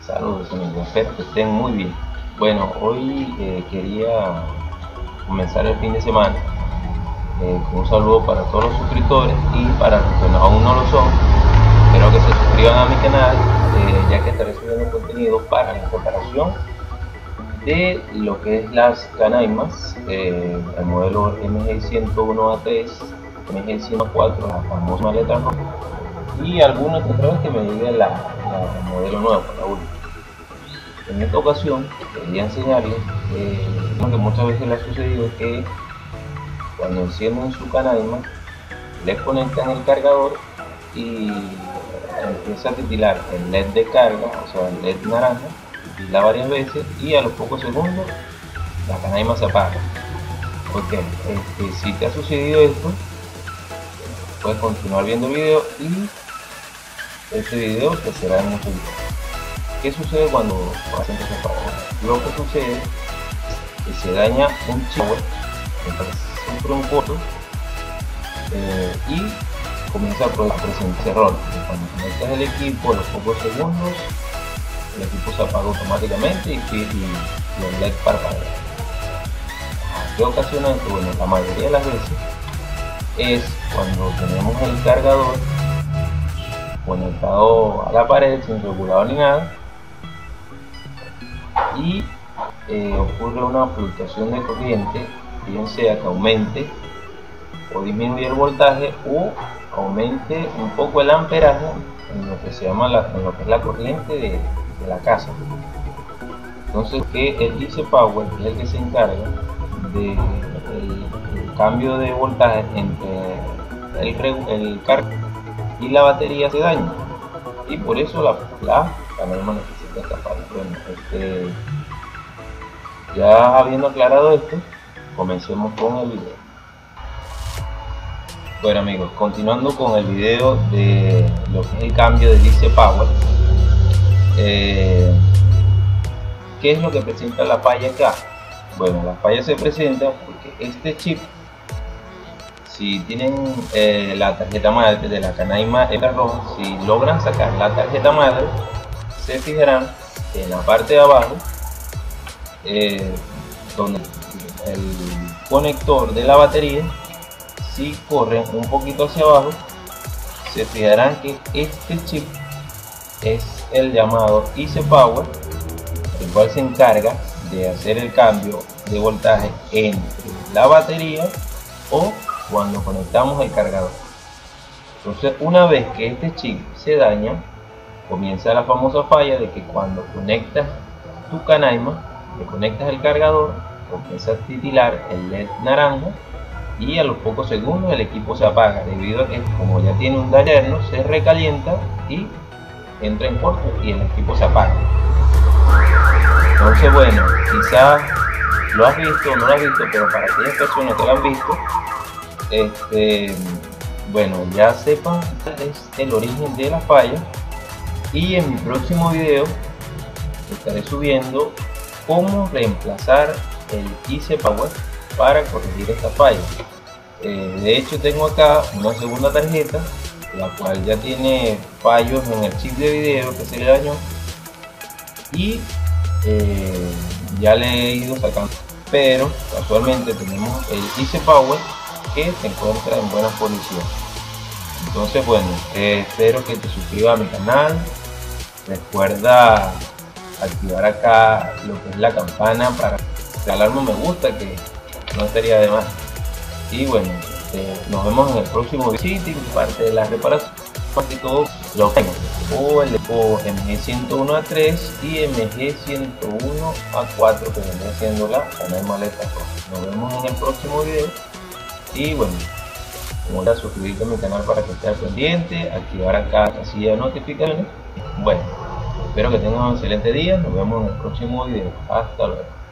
Saludos amigos, espero que estén muy bien. Bueno, hoy quería comenzar el fin de semana con un saludo para todos los suscriptores y para los que aún no lo son, espero que se suscriban a mi canal, ya que estaré subiendo contenido para la preparación de lo que es las canaimas, el modelo MG101A3, MG104, la famosa maleta roja, y algunas otra vez que me llegue la modelo nuevo, la última. En esta ocasión quería enseñarles lo que muchas veces les ha sucedido, es que cuando encienden su canaima les conectan el cargador y empieza a titilar el LED de carga, o sea el LED naranja, titila varias veces y a los pocos segundos la canaima se apaga. Ok, si te ha sucedido esto, puedes continuar viendo el video y este video te será de mucho ayuda. ¿Qué sucede cuando hacen se apaga? Lo que sucede es que se daña un chip, entonces sufre un corto y comienza a presentar error. Cuando conectas el equipo, a los pocos segundos el equipo se apaga automáticamente y el LED parpadea. ¿Qué ocasiona esto? Bueno, la mayoría de las veces es cuando tenemos el cargador conectado a la pared sin regulador ni nada y ocurre una fluctuación de corriente, bien sea que aumente o disminuya el voltaje o aumente un poco el amperaje en lo que se llama en lo que es la corriente de la casa. Entonces, que el DC Power es el que se encarga del cambio de voltaje entre el cargo y la batería se daña, y por eso la canaima necesita escapar. Bueno, ya habiendo aclarado esto, comencemos con el video. Bueno amigos, continuando con el video de lo que es el cambio de DC Power, ¿qué es lo que presenta la falla acá? Bueno, la falla se presenta porque este chip, si tienen la tarjeta madre de la canaima roja, si logran sacar la tarjeta madre, se fijarán que en la parte de abajo, donde el conector de la batería, si corren un poquito hacia abajo, se fijarán que este chip es el llamado IC Power, el cual se encarga de hacer el cambio de voltaje entre la batería o cuando conectamos el cargador. Entonces, una vez que este chip se daña, comienza la famosa falla de que cuando conectas tu canaima, le conectas el cargador, comienza a titilar el LED naranja y a los pocos segundos el equipo se apaga, debido a que, como ya tiene un daño interno, se recalienta y entra en corto y el equipo se apaga. Entonces, bueno, quizás lo has visto o no lo has visto, pero para aquellas personas que lo han visto, bueno, ya sepan cuál es el origen de la falla, y en mi próximo video estaré subiendo cómo reemplazar el IC Power para corregir esta falla. De hecho, tengo acá una segunda tarjeta, la cual ya tiene fallos en el chip de video que se le dañó, y ya le he ido sacando, pero casualmente tenemos el IC Power que se encuentra en buenas condiciones. Entonces, bueno, espero que te suscribas a mi canal, recuerda activar acá lo que es la campana para regalarme un me gusta, que no estaría de más. Y bueno, nos vemos en el próximo video, parte de la reparación, parte de todo lo que tengo, el MG101A3 y MG101A4, que vendría siendo la maleta roja. Nos vemos en el próximo video y bueno, como ya, suscribirte a mi canal para que estés pendiente, activar acá la casilla de notificaciones. Bueno, espero que tengan un excelente día, nos vemos en el próximo video, hasta luego.